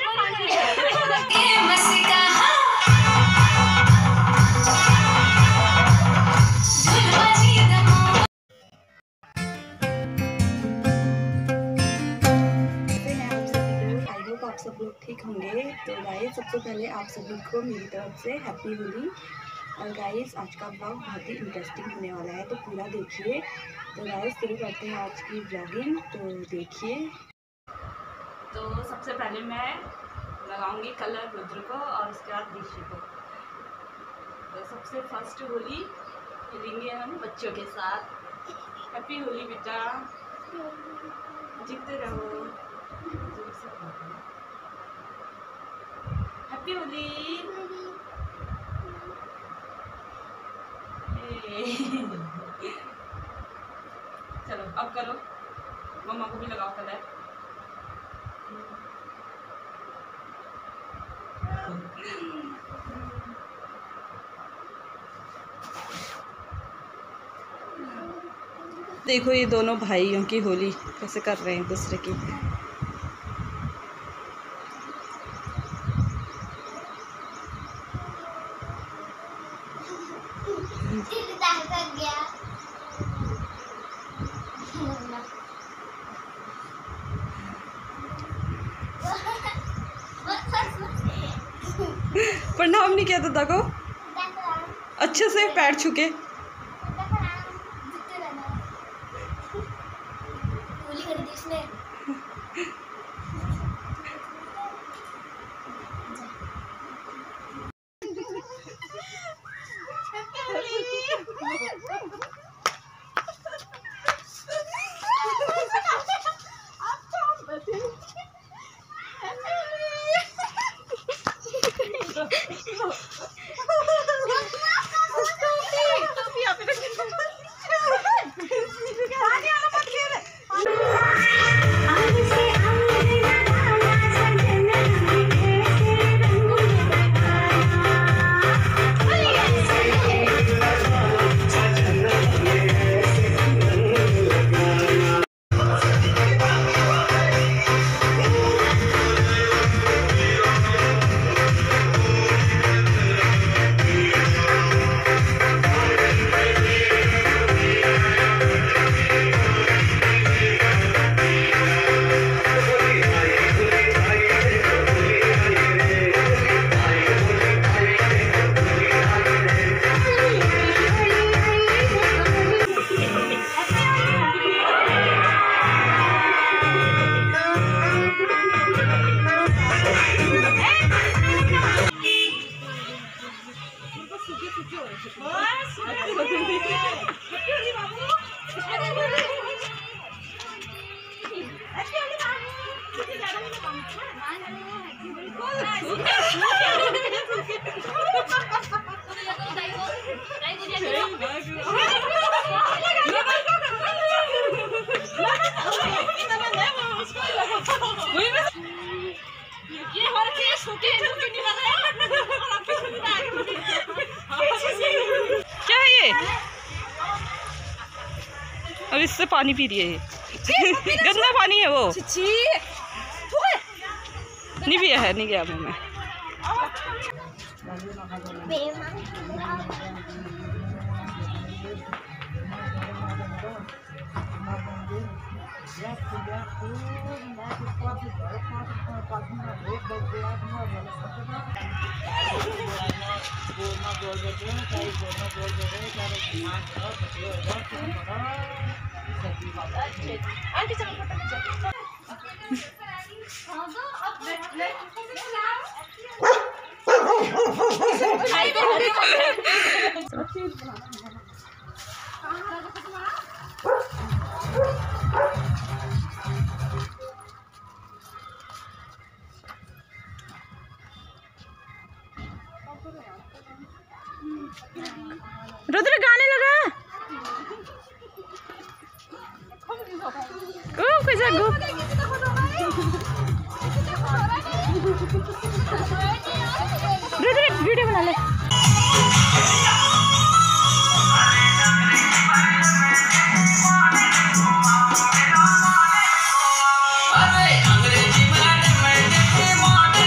आप सब लोग ठीक होंगे। तो गाइस सबसे पहले आप सभी को मेरी तरफ से हैप्पी होली। और गाइस आज का ब्लॉग बहुत ही इंटरेस्टिंग होने वाला है, तो पूरा देखिए। तो गाइस शुरू करते हैं आज की ब्लॉगिंग, तो देखिए। तो सबसे पहले मैं लगाऊंगी कलर रुद्र को और उसके बाद दिशु को। तो सबसे फर्स्ट होली खेलेंगे हम बच्चों के साथ। हैप्पी होली बेटा, जीतते रहो। हैप्पी होली। चलो अब करो, मम्मा को भी लगाओ कलर। देखो ये दोनों भाइयों की होली कैसे कर रहे हैं दूसरे की। प्रणाम नहीं किया था दाको अच्छे से पैर छुके। क्या है ये? अब इससे पानी पी रही है ये। गंदा पानी है वो। नहीं पिया है, नहीं गया मुँह में। रुद्र गाने लगा। कैसा गो रुद्र वीडियो बना ले। अंग्रेजी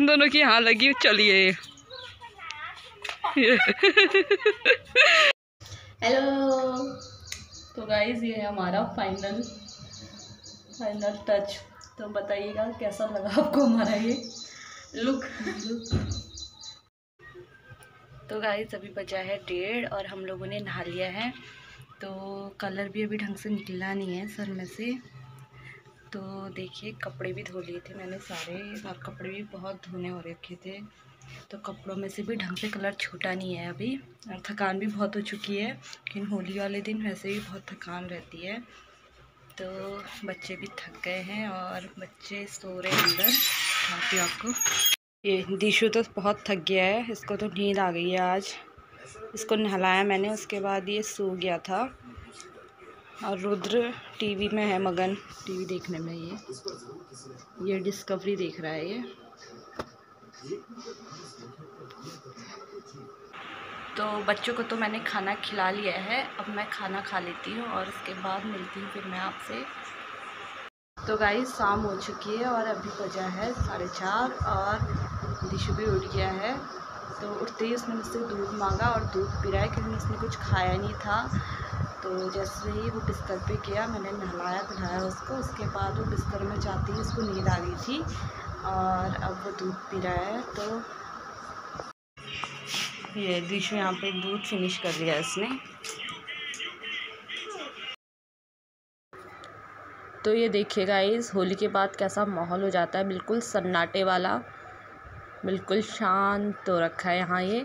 दोनों की यहाँ लगी। चलिए हेलो। तो गाइस ये है हमारा फाइनल टच। तो बताइएगा कैसा लगा आपको हमारा ये लुक। तो गाइस अभी बजा है 1:30 और हम लोगों ने नहा लिया है। तो कलर भी अभी ढंग से निकला नहीं है सर में से। तो देखिए कपड़े भी धो लिए थे मैंने सारे, और कपड़े भी बहुत धोने हो रखे थे। तो कपड़ों में से भी ढंग से कलर छूटा नहीं है अभी, और थकान भी बहुत हो चुकी है। लेकिन होली वाले दिन वैसे भी बहुत थकान रहती है। तो बच्चे भी थक गए हैं और बच्चे सो रहे हैं अंदर। दिखाती हूँ आपको। ये दिशु तो बहुत थक गया है, इसको तो नींद आ गई है आज। इसको नहलाया मैंने, उसके बाद ये सो गया था। और रुद्र टीवी में है मगन, टीवी देखने में। ये डिस्कवरी देख रहा है ये। तो बच्चों को तो मैंने खाना खिला लिया है, अब मैं खाना खा लेती हूँ और उसके बाद मिलती हूँ फिर मैं आपसे। तो गाइस शाम हो चुकी है और अभी बजा है 4:30 और दिशु भी उठ गया है। तो उठते ही उसने मुझसे दूध मांगा और दूध पी रहा है, क्योंकि उसने कुछ खाया नहीं था। तो जैसे ही वो बिस्तर पे गया, मैंने नहलाया धुलाया उसको। उसके बाद वो बिस्तर में जाती ही उसको नींद आ गई थी और अब वो दूध पी रहा है। तो ये दिशु यहाँ पे दूध फिनिश कर लिया इसने। तो ये देखिए गाइस, होली के बाद कैसा माहौल हो जाता है, बिल्कुल सन्नाटे वाला, बिल्कुल शांत हो रखा है यहाँ ये।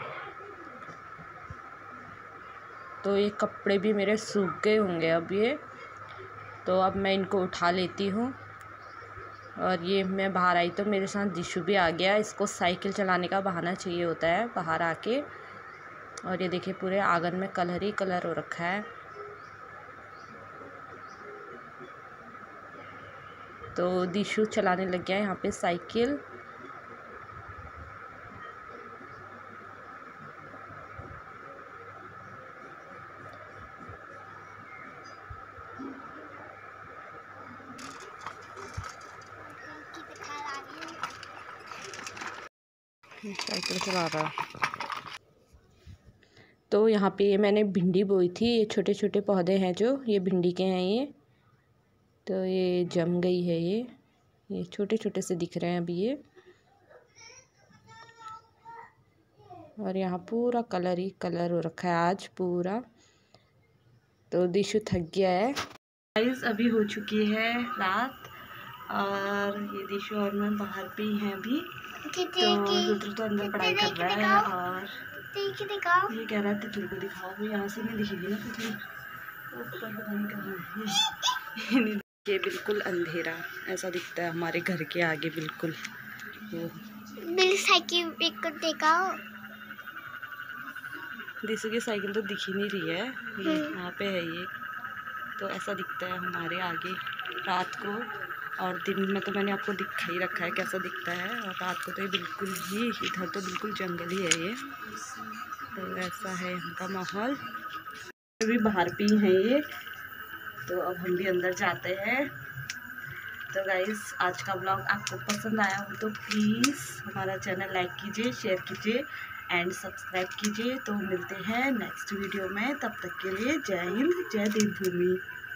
तो ये कपड़े भी मेरे सूख गए होंगे अब ये। तो अब मैं इनको उठा लेती हूँ। और ये मैं बाहर आई तो मेरे साथ दिशु भी आ गया। इसको साइकिल चलाने का बहाना चाहिए होता है बाहर आके। और ये देखिए पूरे आंगन में कलर ही कलर हो रखा है। तो दिशु चलाने लग गया है यहाँ पे साइकिल। साइकिल चला रहा है। तो यहाँ पे ये मैंने भिंडी बोई थी, ये छोटे छोटे पौधे हैं जो, ये भिंडी के हैं ये। तो ये जम गई है ये छोटे छोटे से दिख रहे हैं अभी ये। और यहाँ पूरा कलर ही कलर हो रखा है आज पूरा। तो दिशु थक गया है। गाइस अभी हो चुकी है रात और ये दिशु और मैं बाहर पे ही हैं अभी। तो रुद्र तो अंदर पढ़ाई कर रहा है और ये कह रहा है तितली को दिखाओ। वो यहाँ से नहीं दिखेगी ना तितली, ऊपर पता नहीं कहाँ है। ये बिल्कुल अंधेरा ऐसा दिखता है हमारे घर के आगे बिल्कुल। मेरी साइकिल देखा, दिशु की साइकिल तो दिख ही नहीं रही है, यहाँ पे है ये। तो ऐसा दिखता है हमारे आगे रात को। और दिन में तो मैंने आपको दिखा ही रखा है कैसा दिखता है, और रात को तो ये बिल्कुल ही, इधर तो बिल्कुल जंगल ही है ये। तो ऐसा है यहाँ का माहौल। अभी बाहर पे ही है ये। तो अब हम भी अंदर जाते हैं। तो गाइस आज का ब्लॉग आपको पसंद आया हो तो प्लीज़ हमारा चैनल लाइक कीजिए, शेयर कीजिए एंड सब्सक्राइब कीजिए। तो मिलते हैं नेक्स्ट वीडियो में, तब तक के लिए जय हिंद, जय देवभूमि।